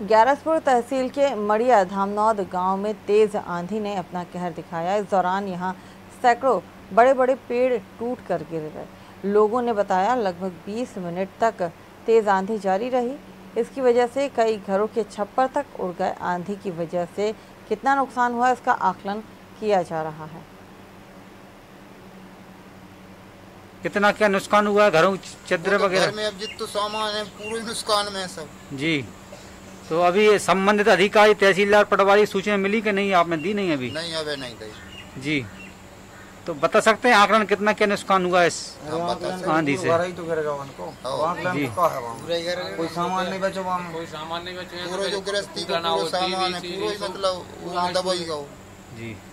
ग्यारसपुर तहसील के मड़िया धामनौद गांव में तेज आंधी ने अपना कहर दिखाया। इस दौरान यहां सैकड़ों बड़े बड़े पेड़ टूट कर गिर गए। लोगों ने बताया लगभग 20 मिनट तक तेज आंधी जारी रही। इसकी वजह से कई घरों के छप्पर तक उड़ गए। आंधी की वजह से कितना नुकसान हुआ इसका आकलन किया जा रहा है। कितना क्या नुकसान हुआ है घरों चद्दर वगैरह? घर में अब जितना सामान है पूरे नुकसान में है सब जी। तो अभी संबंधित अधिकारी तहसीलदार पटवारी सूचना मिली कि नहीं? आपने दी नहीं अभी? नहीं अभी नहीं दी जी। तो बता सकते हैं आकलन कितना क्या नुकसान हुआ इस आंधी से? तो गिरेगा उनको जी। कोई सामान नहीं बचा वहाँ, कोई सामान नहीं बचा, पूरा जो गृहस्थी का सामान है पूरा मतलब दवाई का जी।